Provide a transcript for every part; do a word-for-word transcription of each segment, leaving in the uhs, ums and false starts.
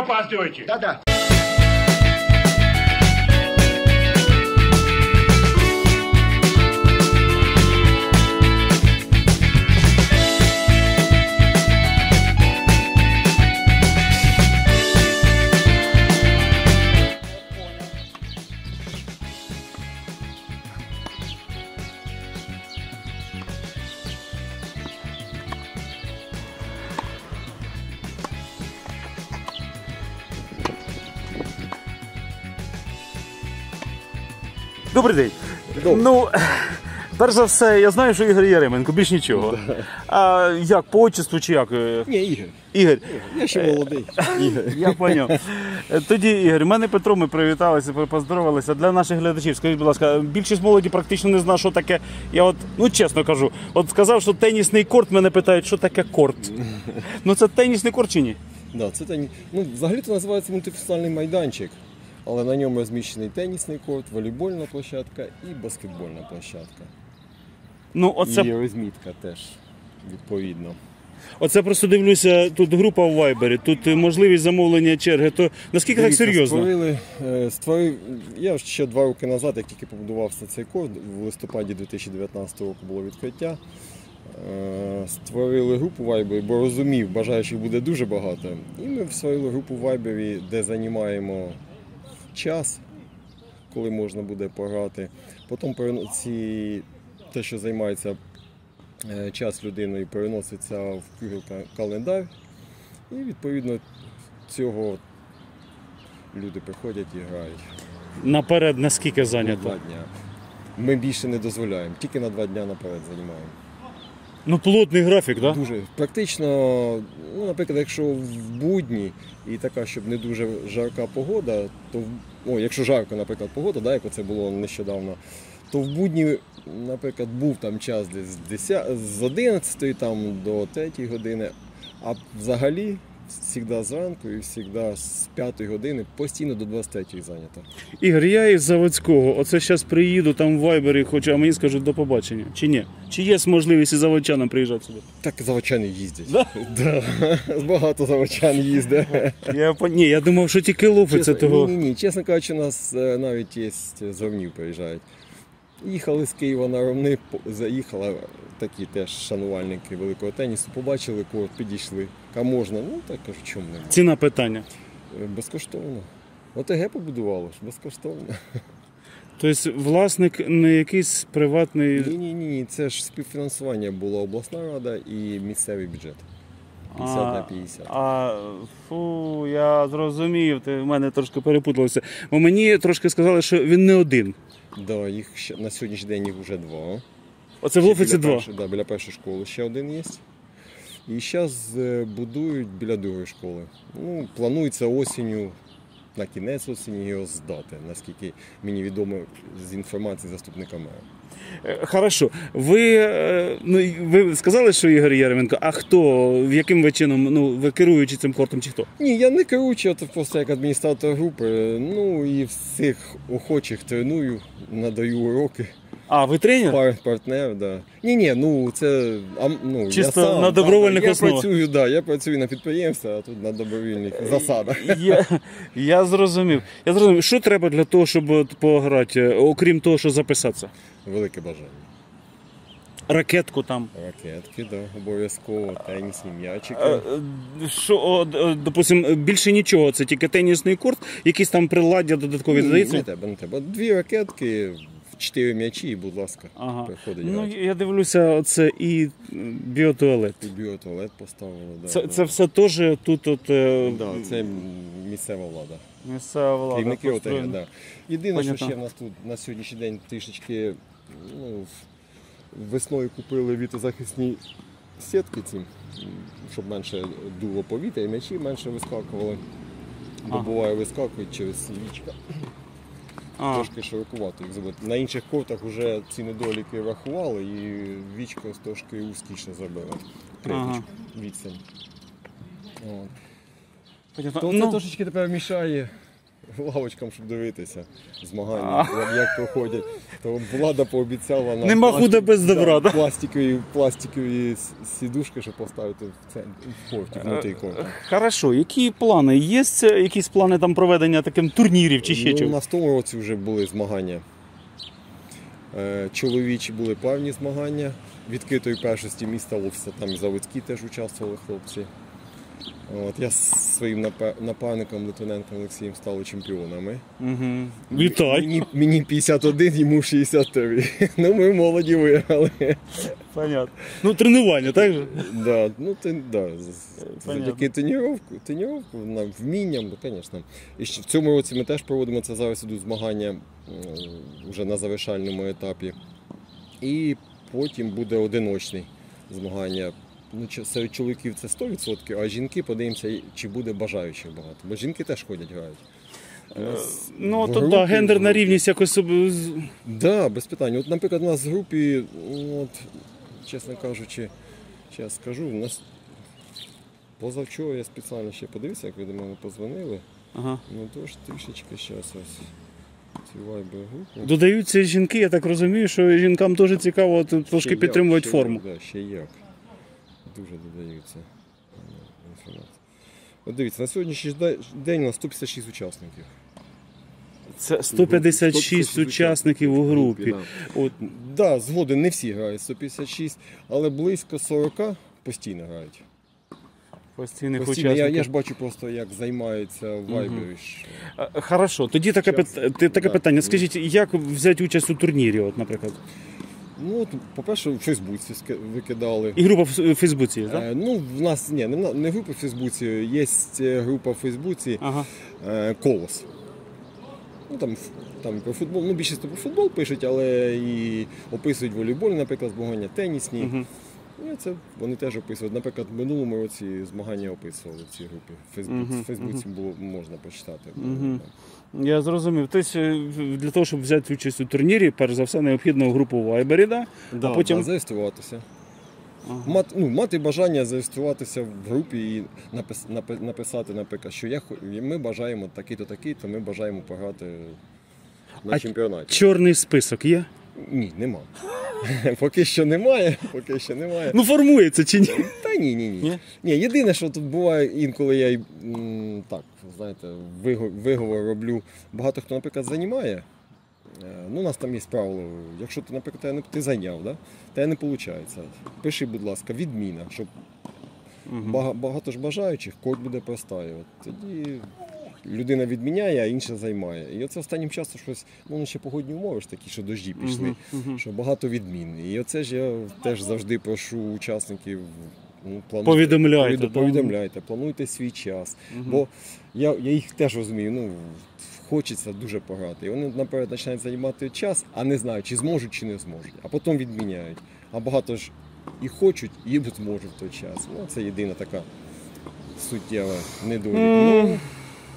опаздываете. Да-да. Добрий день. Добрий. Ну, перш за все, я знаю, що Ігор Яременко, більш нічого. А як, по отчеству чи як? Ні, Ігор. Ігор. Я ще молодий. Ігор. Я зрозумів. Тоді, Ігор, в мене Петро, ми привіталися, поздоровалися. Для наших глядачів, скажіть, будь ласка, більшість молоді практично не знає, що таке. Я от, ну чесно кажу, от сказав, що тенісний корт, мене питають, що таке корт. Ну це тенісний корт чи ні? Да, це тені... ну, взагалі-то називається мультифункціональний майданчик, але на ньому розміщений тенісний корт, волейбольна площадка і баскетбольна площадка. Ну, оце... І розмітка теж, відповідно. Оце просто дивлюся, тут група в Вайбері, тут можливість замовлення черги, то наскільки Дивіться, так серйозно? Створили, е, створив, я ще два роки назад, як тільки побудувався цей корт, в листопаді дві тисячі дев'ятнадцятого року було відкриття, е, створили групу в Вайбері, бо розумів, бажаючих буде дуже багато. І ми створили групу в Вайбері, де займаємо час, коли можна буде пограти. Потім ці, те, що займається час людиною, переноситься в календар. І відповідно цього люди приходять і грають. Наперед наскільки На зайнято? два дня. Ми більше не дозволяємо, тільки на два дня наперед займаємо. Ну плотний графік, так? Да? Дуже. Практично, ну, наприклад, якщо в будні і така, щоб не дуже жарка погода, то, о, якщо жарка, наприклад, погода, да, як це було нещодавно, то в будні, наприклад, був там час десь з одинадцятої там, до третьої години, а взагалі завжди зранку і завжди з п'ятої години постійно до двадцять третьої зайнято. Ігор, я із Заводського, оце зараз приїду, там в Вайбері хочу, а мені скажуть до побачення. Чи ні? Чи є можливість із заводчанам приїжджати сюди? Так заводчани їздять. Да? Да. Багато заводчан їздить. Я, ні, я думав, що тільки лупиться того. Ні, ні, ні. Чесно кажучи, у нас навіть є з Ровнів приїжджають. Їхали з Києва на Ровни, заїхали такі теж шанувальники великого тенісу, побачили корт, підійшли. А можна? Ну так кажу, в чому немає. Ціна питання. Безкоштовно. ОТГ побудувало ж, безкоштовно. Тобто власник не якийсь приватний... Ні, ні, ні, це ж співфінансування була обласна рада і місцевий бюджет. п'ятдесят на п'ятдесят. А, фу, я зрозумів, ти в мене трошки перепуталося. Бо мені трошки сказали, що він не один. Да, їх ще, на сьогоднішній день їх вже два. Оце в Луфиці Біля два. першої- Да, біля першої школи ще один є. І зараз будують біля другої школи. Ну, планується осінню, на кінець осені його здати, наскільки мені відомо з інформації заступника мера. Е, Хорошо. Ви, е, ну, ви сказали, що Ігор Яременко, а хто, в яким ви чином, ну, ви керуючи цим кортом чи хто? Ні, я не керуючий, а просто як адміністратор групи. Ну і всіх охочих треную, надаю уроки. А, ви тренер? Пар, партнер, да. Ні, ні, ну це а, ну, Чисто я сам, на добровольних да, я основах. працюю, да, я працюю на підприємстві, а тут на добровільних засадах. Я, я зрозумів. Я зрозумів, що треба для того, щоб от пограти, окрім того, що записатися? Велике бажання. Ракетку там. Ракетки, да, обов'язково, тенісні м'ячики. Е, е, Що, от, е, допустим, більше нічого, це тільки тенісний корт, якісь там приладдя додаткові Ні, додається? не тебе, не тебе. Дві ракетки, чотири м'ячі, і, будь ласка, Ага. приходить Ну, грати. я дивлюся, оце і біотуалет. І біотуалет поставили. Да, Це, да. це все теж тут от, е, Да, це місцева влада. місцева влада. Керівники ОТГ, построєна. да. Єдине, Понятно. що ще в нас тут на сьогоднішній день трішечки ну, весною купили вітрозахисні сітки ці, щоб менше дуло повітря і м'ячі менше вискакували. Бо А. буває вискакують через вічка. А, Трошки широкувато їх зробити. На інших кортах вже ці недоліки врахували і вічко трошки вузькіше зробили. Ага. Відстань. От. понятно. То це Ну, трошечки тепер мішає лавочкам, щоб дивитися змагання, як, як проходять. То влада пообіцяла нам Нема худа без добра, да? пластикові, пластикові с- сідушки, щоб поставити в центр, в корті, внутрі корті. Хорошо, які плани? Є це якісь плани там проведення таким турнірів чи ще Ну, чого? на тому році вже були змагання. Е, Чоловічі були парні змагання. Відкритої першості міста Ловса, там і заводські теж участвували хлопці. От, я з своїм напа- напарником Литвиненком Олексієм стали чемпіонами. Угу. Вітай! Мені, мені п'ятдесят один, йому шістдесят три. Ну ми молоді виграли. Понятно. Ну, тренування, так же? Да, ну, ти, да, з- Понятно. завдяки тренувку, тренувку, на- вмінням, ну, звісно. І ще в цьому році ми теж проводимо, це зараз ідуть змагання м, вже на завершальному етапі. І потім буде одиночний змагання. Ну, чи- серед чоловіків це сто відсотків, а жінки подивимося, чи буде бажаючих багато. Бо жінки теж ходять, грають. У нас Ну, в то групі- да, гендерна рівність якось. об- з- Да, без питань. От, наприклад, у нас в групі, ну, от, чесно кажучи, зараз скажу, у нас позавчора я спеціально ще подивився, як ви до мене позвонили. Ага. Ну тож трішечки зараз ось ці вайбер групи. Додаються жінки, я так розумію, що жінкам дуже цікаво от, трошки Ще як, підтримувати ще форму. Як, да, ще як. Дуже додаються е, інформації. От дивіться, на сьогоднішній ж де- день у нас сто п'ятдесят шість учасників. Це сто п'ятдесят шість сто п'ятдесят шість учасників у групі. да. От, Да, згоден, не всі грають сто п'ятдесят шість, але близько сорок постійно грають. постійних Постійно. Я, учасників. я ж бачу просто, як займаються в Вайбері. ж. А, Хорошо, тоді таке, Щас. пит- ти- таке Да. питання. Скажіть, як взяти участь у турнірі, от, наприклад? Ну, от, по-перше, в Фейсбуці ски- викидали. І група в в Фейсбуці, є, так? Е, ну, в нас ні, не, на- не група в Фейсбуці, є е, група в Фейсбуці Ага. е, Колос. Ну, там, ф- там про футбол, ну, більшість про футбол пишуть, але і описують волейбол, наприклад, змагання тенісні. Угу. І це вони теж описують. Наприклад, в минулому році змагання описували в цій групі. В Фейсбуці, Мгм, в Фейсбуці було, можна почитати. Мгм. Я зрозумів. Тобто е, для того, щоб взяти участь у турнірі, перш за все, необхідно групу в Вайбері, да? Да, а потім. да, зареєструватися. Ага. Мати, ну, мати бажання зареєструватися в групі і напис, напи- написати, наприклад, що я, хо- ми бажаємо такий-то такий-то, ми бажаємо пограти на А чемпіонаті. Чорний список є? Ні, нема. Поки що немає, поки що немає. Ну, формується чи ні? Та ні, ні, ні. Ні? Ні, єдине, що тут буває, інколи я й, м, так, знаєте, виго- виговор роблю. Багато хто, наприклад, займає. Е, Ну, у нас там є правило, якщо ти, наприклад, тебе не- ти зайняв, да? те не виходить. Пиши, будь ласка, відміна, щоб бага- багато ж бажаючих, код буде простаювати. Тоді людина відміняє, а інша займає. І оце останнім часом щось, ну, ну, ще погодні умови ж такі, що дожді пішли, Мгм, мгм. що багато відмін. І оце ж я теж завжди прошу учасників. Ну, плануйте- Повідомляйте, повід- да. повідомляйте, плануйте свій час. Бо я, я їх теж розумію, ну, хочеться дуже пограти. І вони наперед починають займати час, а не знають, чи зможуть, чи не зможуть. А потім відміняють. А багато ж і хочуть, і не зможуть в той час. Ну, це єдина така суттєва недолік. М. Ну,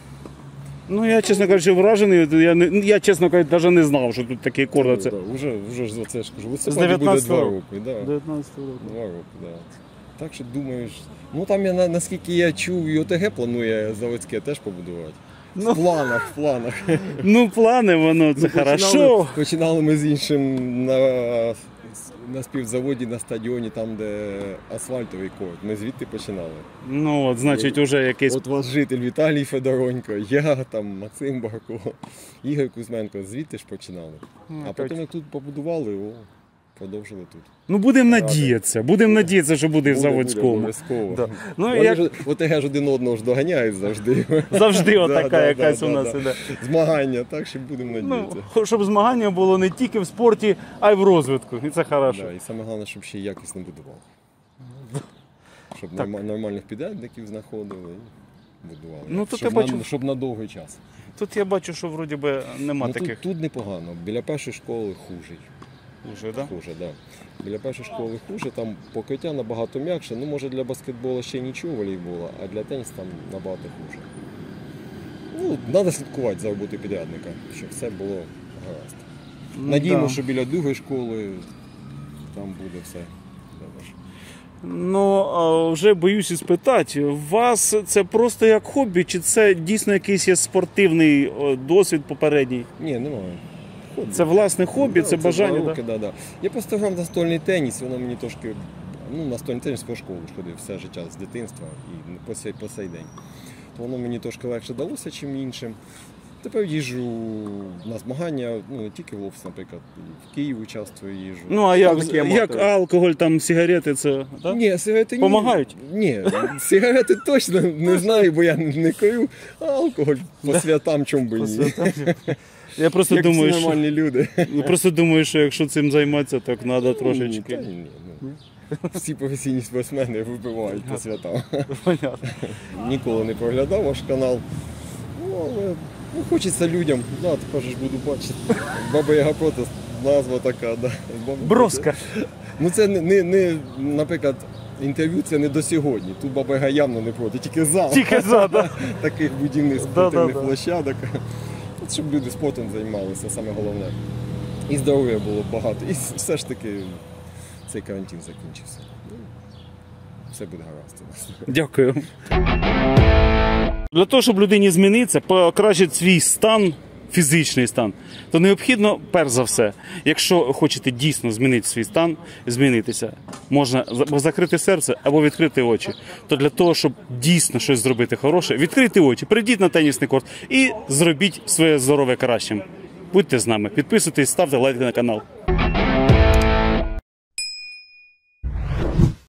Ну, я, чесно кажучи, вражений. Я, не, я чесно кажучи, навіть не знав, що тут такий кордон. Це да, вже, вже ж за це ж кажу. В З листопаді буде дев'ятнадцятого два року. роки. Да. дев'ятнадцятого року. Два роки, да. Так що думаєш, ну там я на- наскільки я чув, і ОТГ планує заводське теж побудувати. Ну. В планах, в планах. Ну, плани воно, це Ну, починали- хорошо. Починали ми з іншим на, на співзаводі на стадіоні, там, де асфальтовий корт. Ми звідти починали. Ну, от, значить, уже якийсь. От ваш житель Віталій Федоронько, я, там, Максим Барко, Ігор Кузьменко, звідти ж починали. Ну, А потім як тут побудували, о, продовжили тут. Ну, будемо надіятися. Будемо надіятися, що буде в Буде, буде, Заводському. обов'язково. Да. Ну, Вони як- ж, ОТГ ж один одного ж доганяють завжди. Завжди Да, отака да, якась да, у да, нас да. іде. Змагання, так що будемо Ну, надіятися. щоб змагання було не тільки в спорті, а й в розвитку. І це хорошо. Да, і саме головне, щоб ще й якісно будували. Щоб норма- нормальних підрядників знаходили і будували. Ну, тут щоб, я бачу- на, щоб на довгий час. Тут я бачу, що вроді би нема Ну, таких. тут, тут непогано. Біля першої школи хуже. Уже, да? Хуже, да. Біля першої школи хуже, там покриття набагато м'якше. Ну, може, для баскетболу ще нічого волейбола, а для тенісу там набагато хуже. Ну, треба слідкувати за роботою підрядника, щоб все було гаразд. Ну, Надіємося, да. що біля другої школи там буде все добре. Ну, а вже боюсь і спитати, у вас це просто як хобі, чи це дійсно якийсь є спортивний о, досвід попередній? Ні, немає. Хобі. Це власне хобі, Да, це бажання, два так? роки, да, да. Я просто грав настольний теніс, воно мені трошки, ну, настольний теніс по школу ж ходив все життя з дитинства і по сей, по сей день. То воно мені трошки легше далося, чим іншим. Тепер їжджу на змагання, ну не тільки в Лопс, наприклад, і в Київ участвую, їжджу. Ну, а Там як, такі як аматори. алкоголь, там, сигарети, це, так? Ні, сигарети ні. Помагають? Ні, сигарети точно не знаю, бо я не курю, а алкоголь по святам чому би ні. Я просто Як думаю, всі що, нормальні люди. я просто думаю, що якщо цим займатися, так треба Ні, трошечки. та ні, ну, всі професійні спортсмени вибивають по святам. Понятно. Ніколи не проглядав ваш канал. Ну, але ну, хочеться людям. Да, тепер ж буду бачити. Баба Яга проти, назва така, да. Баба Броска. проти. Ну це не, не, не, наприклад, інтерв'ю це не до сьогодні. Тут Баба Яга явно не проти, тільки за. Тільки за, да. Таких будівних Да, спортивних да, да. площадок. От щоб люди спортом займалися, саме головне. І здоров'я було багато. І все ж таки цей карантин закінчився. Ну, все буде гаразд у нас. Дякую. Для того, щоб людині змінитися, покращити свій стан, фізичний стан, то необхідно, перш за все, якщо хочете дійсно змінити свій стан, змінитися, можна або закрити серце, або відкрити очі. То для того, щоб дійсно щось зробити хороше, відкрити очі, прийдіть на тенісний корт і зробіть своє здоров'я кращим. Будьте з нами, підписуйтесь, ставте лайки на канал.